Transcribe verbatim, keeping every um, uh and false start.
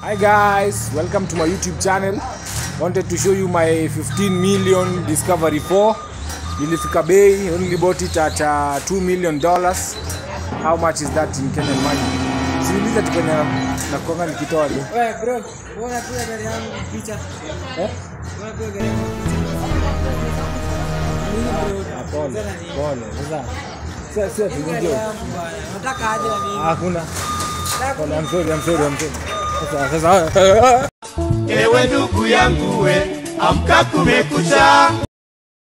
Hi guys, welcome to my YouTube channel. Wanted to show you my fifteen million Discovery four. Nilifika bei, only bought it at uh, two million dollars. How much is that in Kenyan money? Siliza tukenya na kuanga nikitoa tu. Wewe bro, unaona pia gari yangu picha. Eh? Unaona pia gari yangu picha. Mimi bro, Pole. Pole. Sasa sasa sasa tungeje. Nataka aje na mimi. Hakuna. Pole, I'm sorry, I'm sorry, I'm sorry. Sasa sasa ewe ndugu yangu we, amka kumekucha.